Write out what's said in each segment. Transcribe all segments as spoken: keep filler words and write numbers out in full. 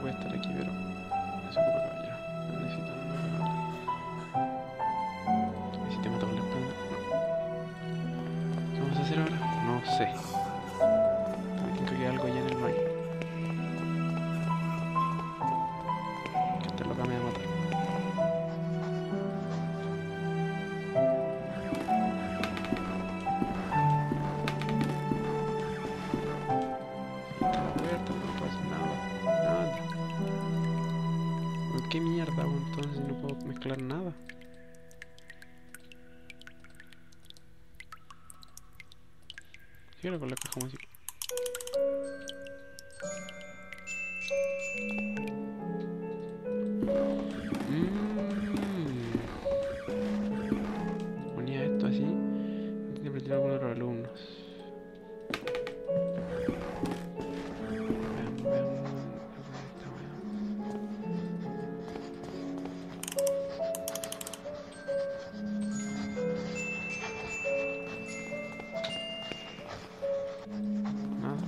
puede estar aquí, pero no se ocupa, caballero. No necesito nada. ¿Y si te mato con la espada? No. ¿Qué vamos a hacer ahora? No sé. Tengo que quedar algo allá en el baño. Que esta loca me va a matar. Está la puerta, no puedo hacer nada. Nada. ¿Qué mierda hago entonces? No puedo mezclar nada. Síguelo con la caja música. Mmm. Ponía esto así. Tiene que alguno de los alumnos. Veamos, veamos. Esta weá. Nada.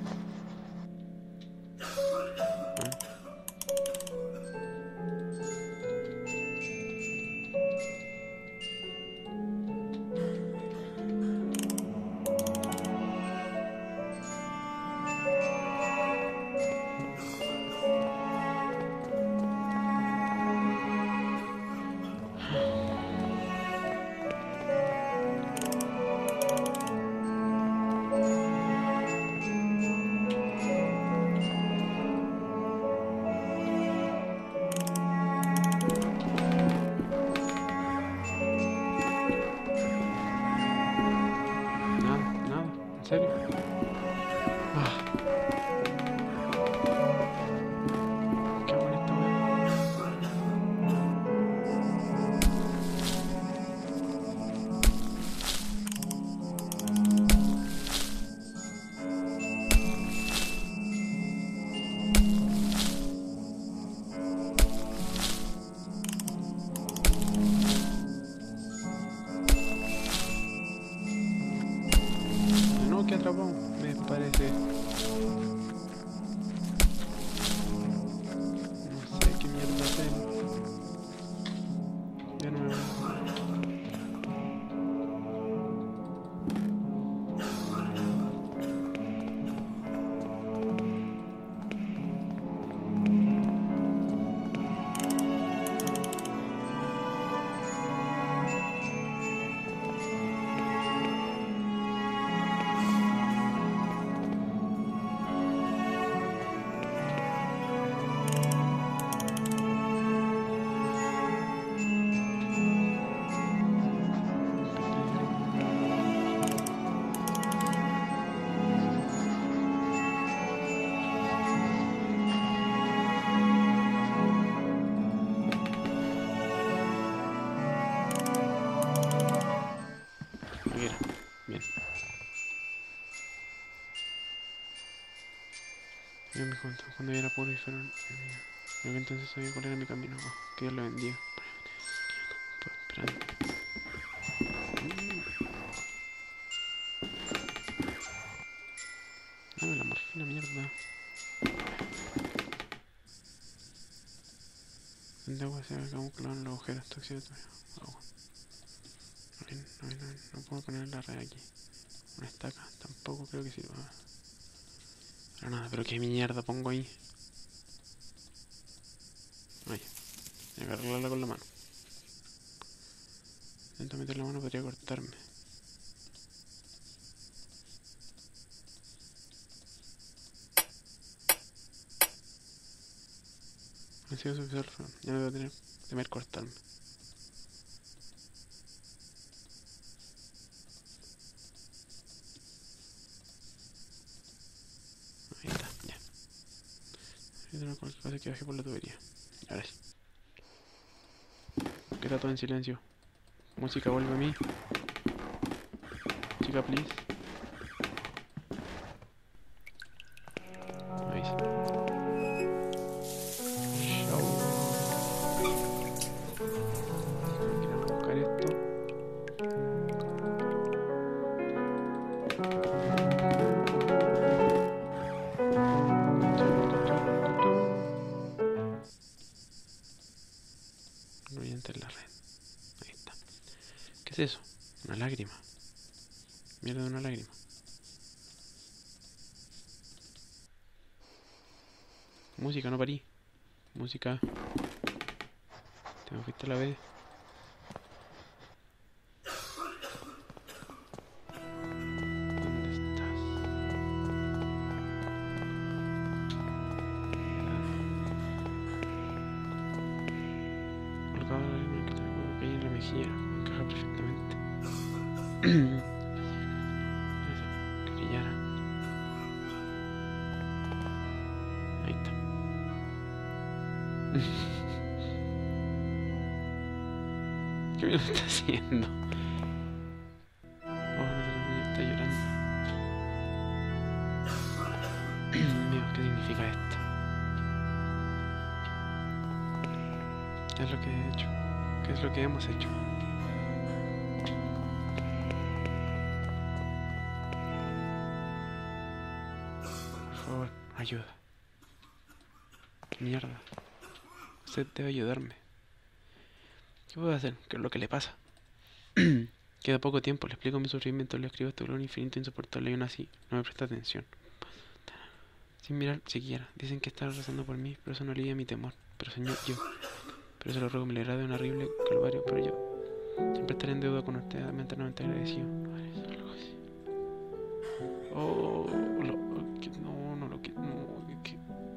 ¿En serio? Ah. ¿Qué hago en esta weá? No, que atrapado, me parece. No sé qué mierda hacer. De nuevo. Mira, bien. Yo me contó cuando yo era pobre y fueron. Creo que entonces sabía cuál era mi camino. Oh, que Dios lo bendiga. Pues esperando. Mm. Dame la morfina, mierda. De agua se ha camuflado en los agujeros tóxicos. Agua. No, no, no, no puedo poner la red aquí. Una estaca, tampoco creo que sirva. Pero nada, pero qué mierda pongo ahí. Ahí. Voy a agarrarla con la mano. Intento meter la mano, podría cortarme. Ha sido suficiente. Ya no voy a tener temer cortarme. Ahí está, ya. Voy a tener cualquier cosa que baje por la tubería. Ahora sí. Queda todo en silencio. Música, vuelve a mí. Chica, please. Ahí sí. Chao. Quiero buscar esto. ¿Qué es eso? Una lágrima. Mierda de una lágrima. Música, no parí. Música. Te me fuiste a la vez. ¿Dónde estás? Colgado de la lágrima que te recuerdo que hay en la mejilla. Encaja perfectamente. Que brillara. Ahí está. ¿Qué me lo está haciendo? Oh, no sé, la está llorando. Dios, ¿qué significa esto? ¿Qué es lo que he hecho? ¿Qué es lo que hemos hecho? Por favor, ayuda. ¿Qué mierda? Usted debe ayudarme. ¿Qué puedo hacer? ¿Qué es lo que le pasa? Queda poco tiempo, le explico mi sufrimiento, le escribo este dolor infinito e insoportable y aún así no me presta atención. Sin mirar siquiera, dicen que están rezando por mí, pero eso no alivia mi temor. Pero señor, yo, pero se lo ruego, me librará de un horrible calvario, pero yo siempre estaré en deuda con usted, eternamente agradecido. Oh, lo, que, no, no lo quiero, no, que,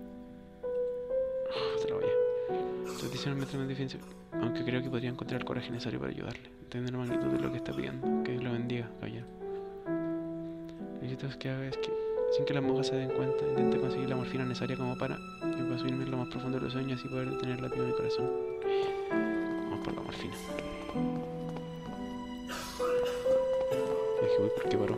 oh, se lo voy a. Sus decisiones me traen difícil, aunque creo que podría encontrar el coraje necesario para ayudarle. Entiendo la magnitud de lo que está pidiendo. Que Dios lo bendiga, caballero. Lo que necesito que haga es que, sin que las monjas se den cuenta, intente conseguir la morfina necesaria como para que pueda subirme en lo más profundo de los sueños y así poder detener el latido de mi corazón. Vamos por la morfina. Dije, uy, ¿por qué paró?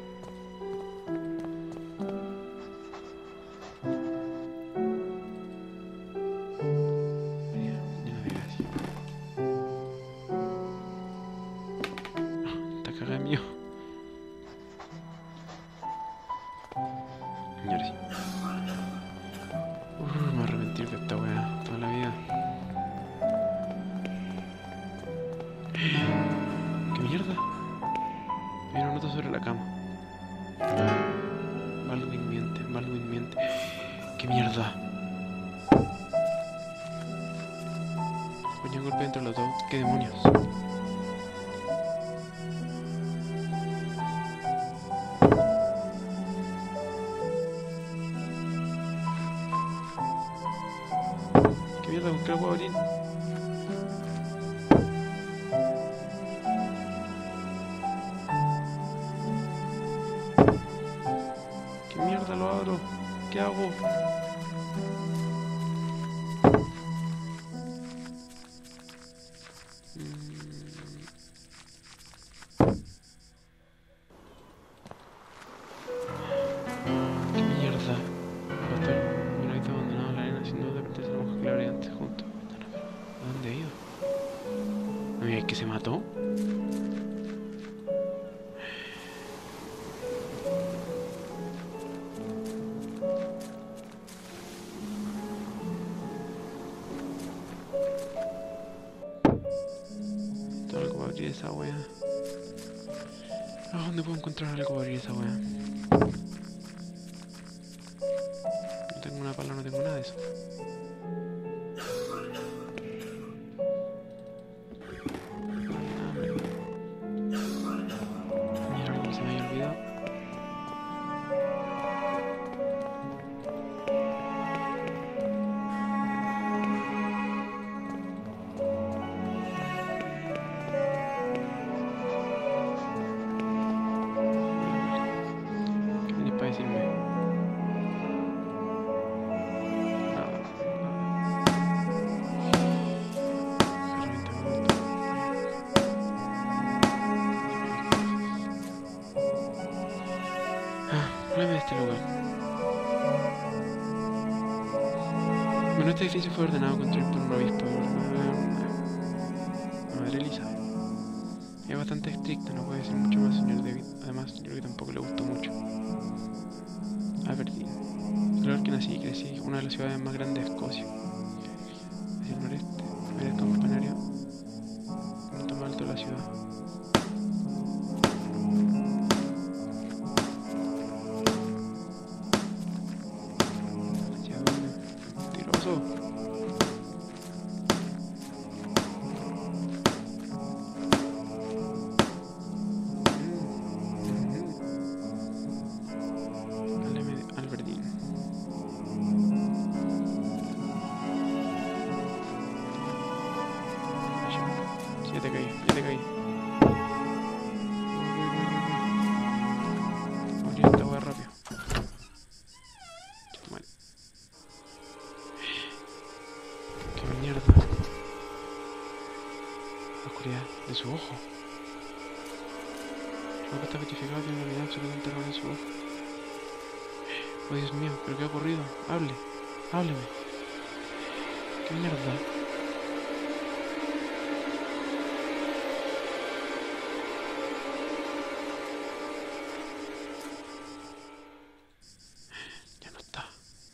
¿Qué demonios? ¿Qué mierda? ¿Con qué lo puedo abrir? ¿Qué mierda lo abro? ¿Qué hago? ¿Que se mató? Todo algo para abrir esa wea. ¿A dónde puedo encontrar algo para abrir esa wea? No tengo una pala, no tengo nada de eso. De este lugar. Bueno, este edificio fue ordenado construir por un obispo, la madre Elizabeth. Es bastante estricta, no puede decir mucho más, señor David. Además, yo creo que tampoco le gustó mucho. Aberdeen. El lugar que nací y crecí, una de las ciudades más grandes de Escocia. Hacia el noreste, ver el campanario, punto más alto de la ciudad. Ya te caí, ya te caí. Abrí esta hueá rápido. Mal. Qué mierda. La oscuridad de su ojo. El ojo está petrificado, tiene una unidad absolutamente roja en su ojo. Oh Dios mío, ¿pero qué ha ocurrido? Hable, hábleme. ¿Qué mierda? Ya no está.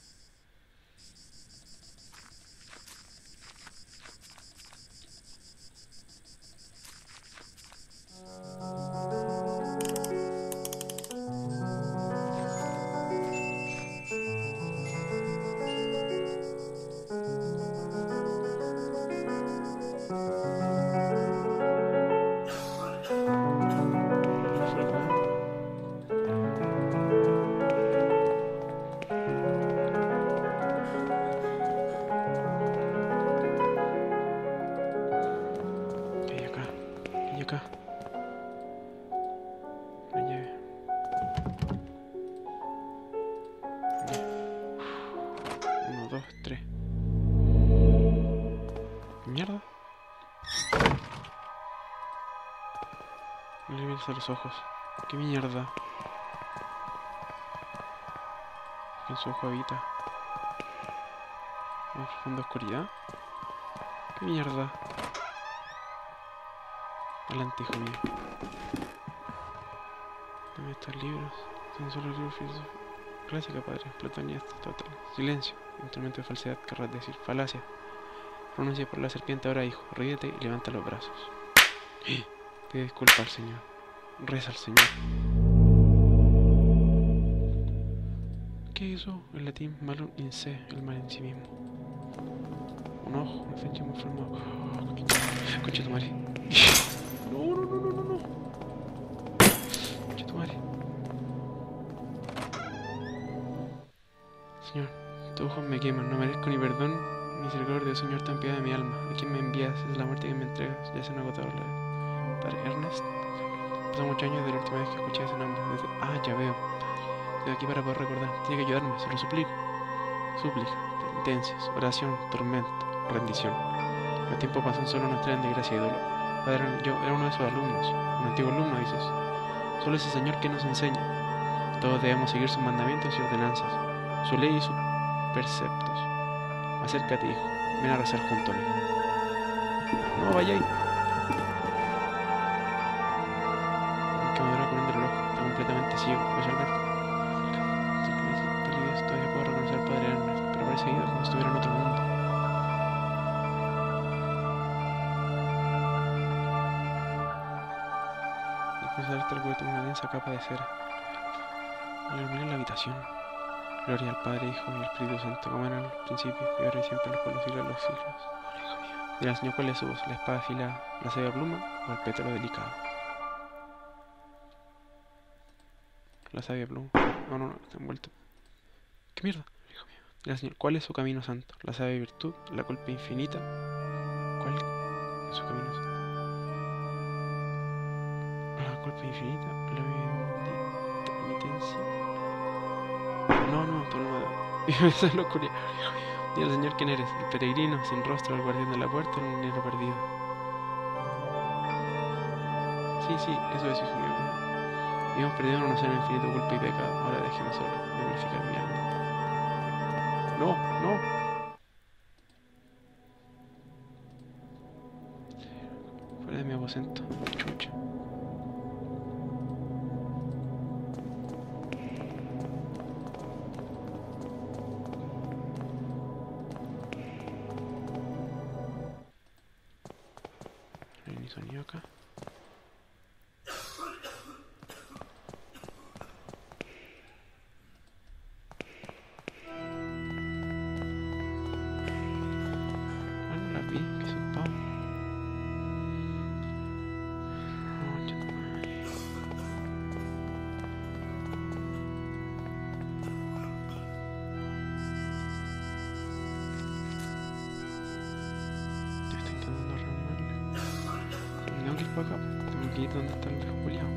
Acá. La llave. Uno, dos, tres. ¿Qué mierda? No le abrirse los ojos. ¿Qué mierda? En su ojo habita una profunda oscuridad. ¿Qué mierda? Adelante, hijo mío. Dame estos libros. Son solo libros filosóficos. Clásica, padre. Platonía total. Silencio. Instrumento de falsedad, querrás decir. Falacia. Pronuncia por la serpiente ahora, hijo. Ríete y levanta los brazos. Pide disculpas al Señor. Reza al Señor. ¿Qué es eso? En latín, malum in se, el mal en sí mismo. Un ojo, una fecha muy formado. Concha tu madre. No, no, no, no, no, no. Concha tu madre. Señor, tus ojos me queman, no merezco ni perdón ni misericordia, Señor, ten piedad de mi alma. ¿A quién me envías? Es la muerte que me entregas. Ya se han agotado la... Padre Ernest. Pasan muchos años de la última vez que escuché ese nombre. Desde... Ah, ya veo. Estoy aquí para poder recordar. Tiene que ayudarme, se lo suplico. Súplica, penitencias, oración, tormento, rendición. Los tiempos pasan, solo nos traen de gracia y dolor. Padre, yo era uno de sus alumnos, un antiguo alumno, dices. Solo ese Señor que nos enseña. Todos debemos seguir sus mandamientos y ordenanzas, su ley y sus preceptos. Acércate, hijo, ven a rezar junto a mí. No, vaya ahí. Que me duele poniendo el ojo, está completamente ciego, a pesar de esto. Todavía puedo reconocer al Padre Ernest, pero parece ido como si estuviera en otro mundo. Después de haber recubierto con una densa capa de cera, iluminé la habitación. Gloria al Padre, Hijo y al Espíritu Santo, como era en el principio, y ahora y siempre, por los siglos de los siglos. Dirá el Señor, ¿cuál es su voz? ¿La espada afilada, la sabia pluma o el pétalo delicado? La sabia pluma. No, no, no, está envuelto. ¿Qué mierda? Dirá el Señor, ¿cuál es su camino santo? ¿La sabia virtud? ¿La culpa infinita? ¿Cuál es su camino santo? La culpa infinita, la penitencia. No, no, tu alma. Esa es la oscuridad. Dile al Señor quién eres, el peregrino, sin rostro, el guardián de la puerta, el minero perdido. Sí, sí, eso es, hijo mío. Hemos perdido un océano infinito, culpa y pecado. Ahora déjeme solo, de purificar mi alma. No, no. Fuera de mi aposento, chucha. No hay ni sonido acá. para acá. Tengo que ir donde está el viejo culiao.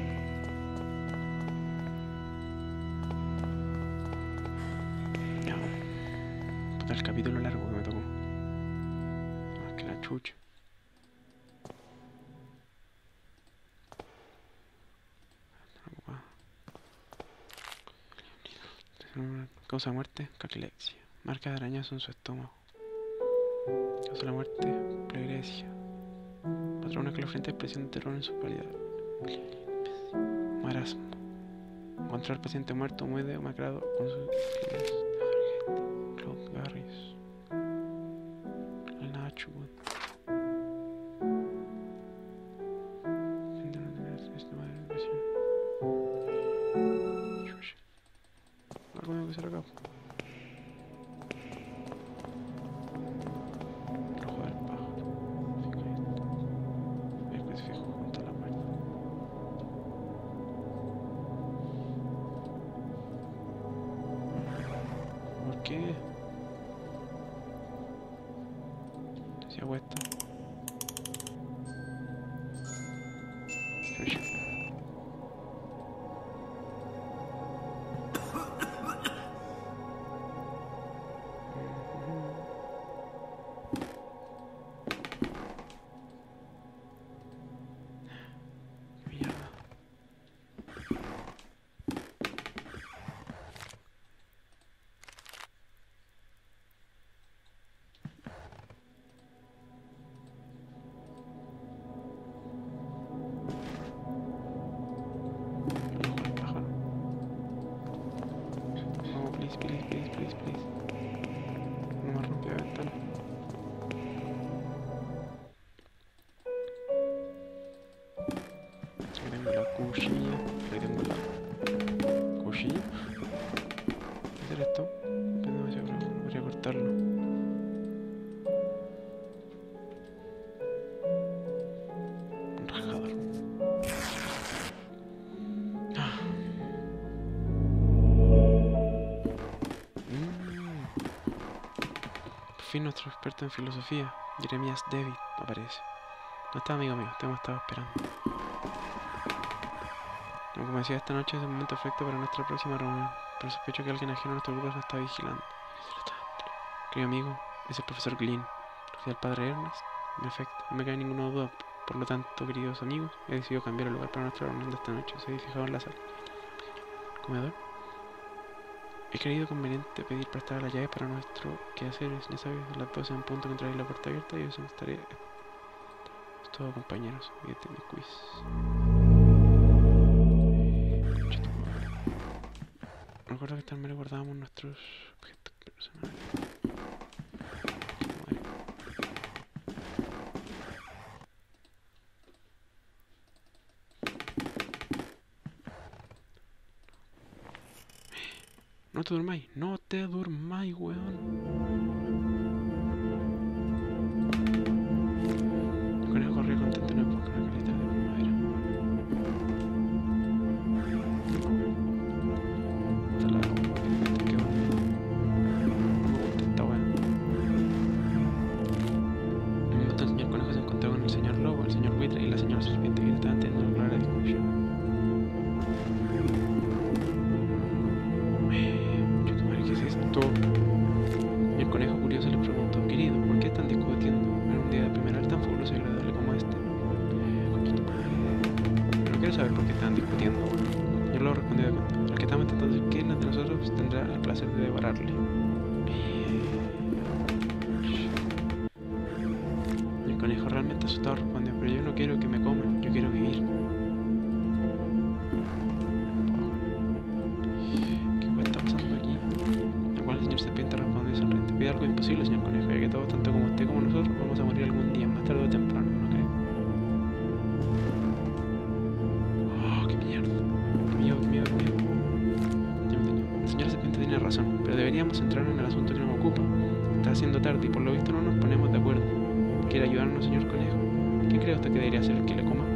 Ya. Puta, el capítulo largo que me tocó. Más que la chucha. Causa de muerte, caclexia. Marca de arañazo en su estómago. Causa de la muerte, plegresia. Patrón escalofriante, expresión de terror en su pálida. Marasmo. Encontrar al paciente muerto, muerde o macrado con sus Claude Garris. El Nacho. Algo tengo que hacer acá. Rojo del pájaro. Después fijo junto a la mano. ¿Por qué? Si hago esto. Chucha. Please, please, please, please, please. No me rompió la ventana. Aquí tengo la cuchilla. Aquí tengo la cuchilla. ¿Qué hacer esto? Pero demasiado profundo, podría cortarlo. Un rajador. Por fin nuestro experto en filosofía, Jeremías David, aparece. No está, amigo mío, te hemos estado esperando. Como decía, esta noche es el momento perfecto para nuestra próxima reunión, pero sospecho que alguien ajeno a nuestro grupo nos está vigilando. Querido amigo, es el profesor Glynn, el padre Ernest. En efecto, no me cae ninguna duda. Por lo tanto, queridos amigos, he decidido cambiar el lugar para nuestra reunión de esta noche. Se habéis fijado en la sala. ¿Comedor? He creído conveniente pedir prestar la llave para nuestro quehaceres. Ya sabes, a las doce en punto encontraréis la puerta abierta y eso estaré. Es todo, compañeros. Fíjate mi quiz. Recuerdo que también guardábamos nuestros objetos personales. No te durmáis, no te durmáis, weón. El conejo corrió contento en el bosque, una caleta de primavera. Puta la agua, qué bonito. No me gusta esta weón. En un momento el señor conejo se encontró con el señor lobo, el señor buitre y la señora serpiente que estaban teniendo una clara discusión. Y el conejo curioso le preguntó: querido, ¿por qué están discutiendo en un día de primaveral tan fabuloso y agradable como este? No quiero saber por qué están discutiendo. Yo lo respondí de cuenta. El que estamos intentando decir quién de nosotros tendrá el placer de devorarle. Y el conejo realmente asustado respondió: pero yo no quiero que me coman, yo quiero vivir. Algo imposible, señor conejo, ya que todos, tanto como usted como nosotros, vamos a morir algún día, más tarde o temprano, ¿no cree? Oh, qué mierda, qué miedo, qué miedo, qué miedo. La señora serpiente tiene razón, pero deberíamos entrar en el asunto que nos ocupa. Está haciendo tarde y por lo visto no nos ponemos de acuerdo. ¿Quiere ayudarnos, señor conejo? ¿Qué cree usted que debería hacer el que le coma?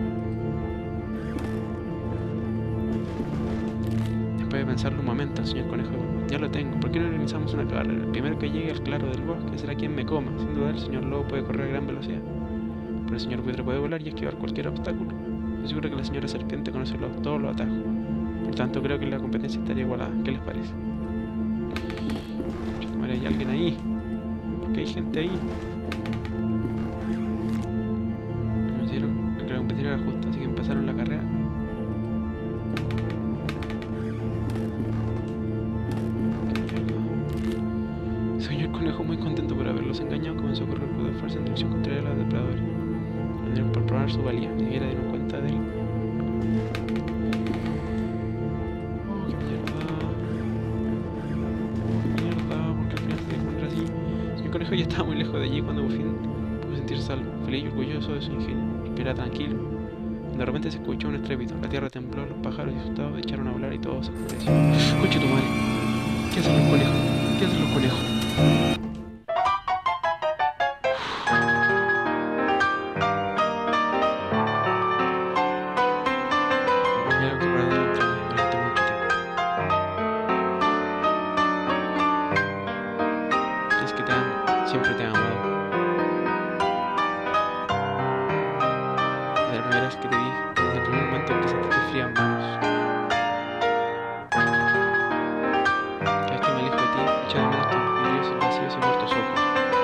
Después de pensarlo un momento, el señor conejo: ya lo tengo, ¿por qué no organizamos una carrera? El primero que llegue al claro del bosque será quien me coma. Sin duda el señor lobo puede correr a gran velocidad. pero el señor buitre puede volar y esquivar cualquier obstáculo. Estoy seguro que la señora serpiente conoce los, todos los atajos. Por tanto, creo que la competencia estaría igualada. ¿Qué les parece? Vale, hay alguien ahí. Porque hay gente ahí. Me hicieron que la competencia era justa, así que empezaron la carrera. Señor Conejo, muy contento por haberlos engañado, comenzó a correr con fuerza en dirección contraria a los depredadores. Vendieron por probar su valía, ni siquiera dieron cuenta de él. Oh, qué mierda. Qué mierda, porque al final se tiene que poner así. Señor Conejo ya estaba muy lejos de allí cuando por fin pudo sentirse salvo, feliz y orgulloso de su ingenio. Respiraba tranquilo. De repente se escuchó un estrépito, la tierra tembló, los pájaros asustados echaron a volar y todo se oscureció. ¡Escucha tu madre! ¿Qué hacen los conejos? ¿Qué hacen los conejos? Mira que para durante mucho tiempo. Si es que te amo, siempre te he amado. Desde la primera vez que te vi, desde el primer momento en que sentí fría en manos. Cada vez que me alejo de ti, echo de menos tus vidriosos vacíos y muertos ojos.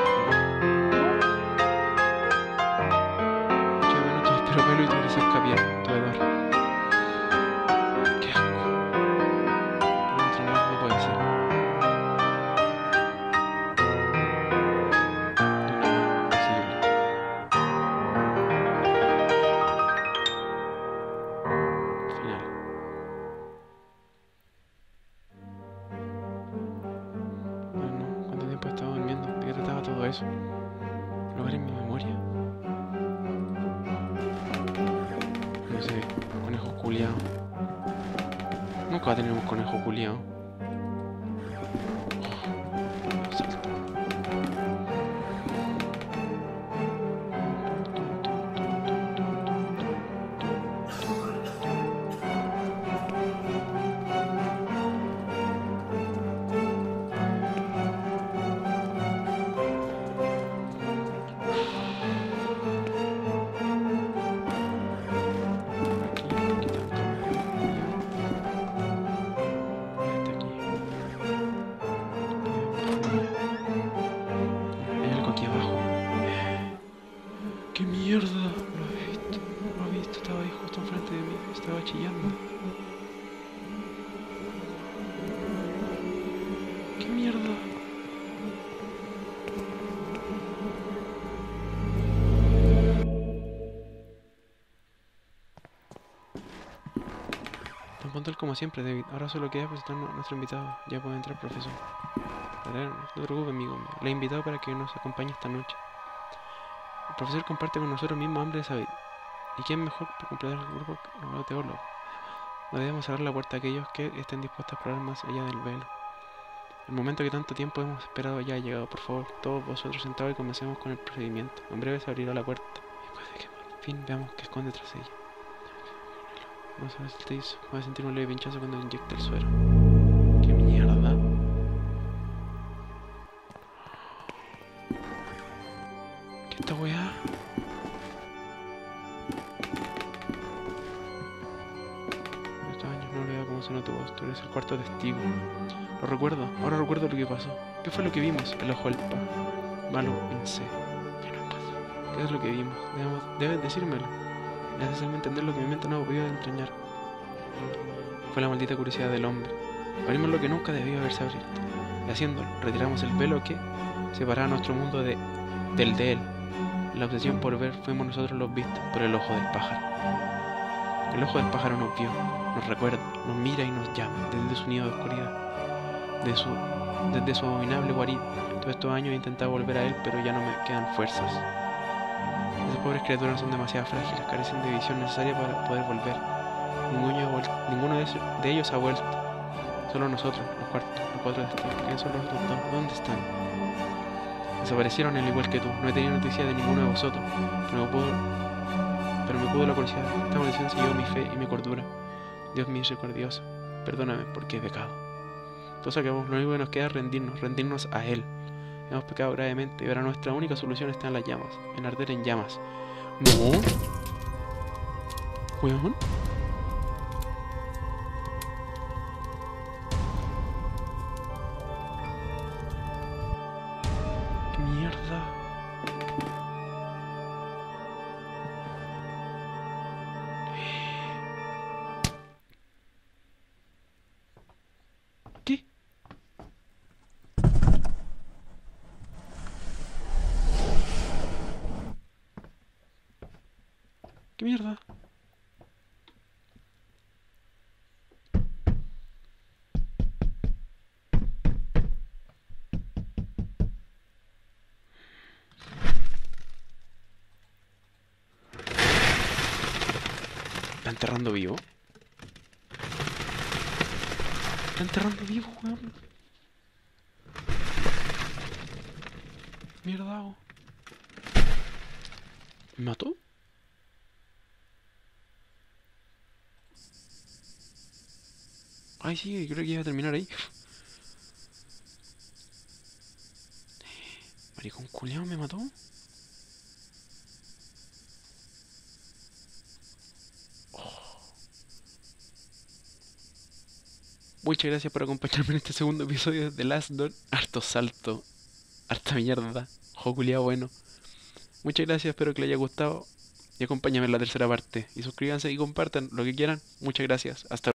Echo de menos tu áspero pelo y tu grisesca piel, tu hedor. Qué asco. Nuestro amor no puede ser. De un amor imposible. Final. Bueno, ¿cuánto tiempo he estado durmiendo? ¿De qué trataba todo eso? ¿Lugar en mi memoria? No sé, conejo culiao. Nunca va a tener un conejo culiao. Oh, salto. ¡Qué mierda! Lo he visto, lo he visto, estaba ahí justo enfrente de mí, estaba chillando. ¡Qué mierda! Tan puntual como siempre, David. Ahora solo queda presentarnos a nuestro invitado. Ya puede entrar, profesor. No te preocupes, amigo mío. Le he invitado para que nos acompañe esta noche. El profesor comparte con nosotros mismo hambre de saber. ¿Y quién mejor para completar el grupo que los teólogos? No debemos cerrar la puerta a aquellos que estén dispuestos a explorar más allá del velo. El momento que tanto tiempo hemos esperado ya ha llegado. Por favor, todos vosotros sentados y comencemos con el procedimiento. En breve se abrirá la puerta. Después de que por fin veamos qué esconde tras ella. Vamos a ver si te hizo. Voy a sentir un leve pinchazo cuando le inyecte el suero. ¡Qué mierda! ¿Qué esta weá? Estos años no olvidado cómo sonó tu voz. Tú eres el cuarto testigo. Lo recuerdo. Ahora recuerdo lo que pasó. ¿Qué fue lo que vimos? El ojo del pájaro. Malo, pensé. ¿Qué nos pasó? ¿Qué es lo que vimos? Debemos, debes decírmelo. Es hacerme entender lo que mi mente no ha podido entrañar. Fue la maldita curiosidad del hombre. Abrimos lo que nunca debió haberse abierto. Y haciéndolo, retiramos el velo que separaba nuestro mundo de, del de él. La obsesión por ver fuimos nosotros los vistos por el ojo del pájaro. El ojo del pájaro nos vio, nos recuerda, nos mira y nos llama desde su nido de oscuridad, de su, desde su abominable guarida. Todos estos años he intentado volver a él, pero ya no me quedan fuerzas. Esas pobres criaturas son demasiado frágiles, carecen de visión necesaria para poder volver. Ninguno, ninguno de, esos, de ellos ha vuelto. Solo nosotros, los, cuartos, los cuatro testigos. ¿Quiénes son los otros dos? ¿Dónde están? Desaparecieron al igual que tú. No he tenido noticia de ninguno de vosotros. Pero me pudo, pero me pudo la curiosidad. Esta maldición siguió mi fe y mi cordura. Dios misericordioso, perdóname porque he pecado. Todo se acabó. Lo único que nos queda es rendirnos, rendirnos a Él. Hemos pecado gravemente y ahora nuestra única solución está en las llamas, en arder en llamas. No. Weón. ¿Qué mierda? ¿Qué? ¿Qué mierda? ¿Está enterrando vivo? ¿Está enterrando vivo, weón? Mierda hago. ¿Me mató? Ay, sí, creo que iba a terminar ahí. Maricón culiao me mató. Muchas gracias por acompañarme en este segundo episodio de The Last Dawn. Harto salto, harta mierda. Juego culiao bueno. Muchas gracias, espero que les haya gustado. Y acompáñame en la tercera parte. Y suscríbanse y compartan lo que quieran. Muchas gracias. Hasta